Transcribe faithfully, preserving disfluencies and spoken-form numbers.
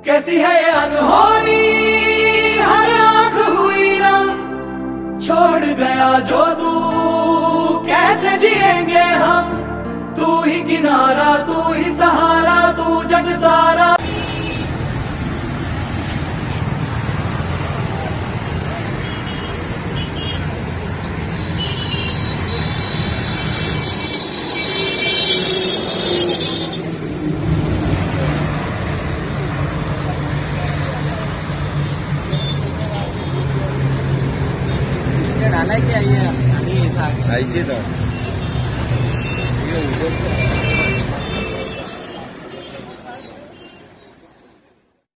कैसी है ये अनहोनी, हर आंख हुई नम, छोड़ गया जो तू कैसे जिएंगे हम। तू ही किनारा, तू ही सहारा, तू जग सारा। डाला क्या ये ऐसा ऐसे तो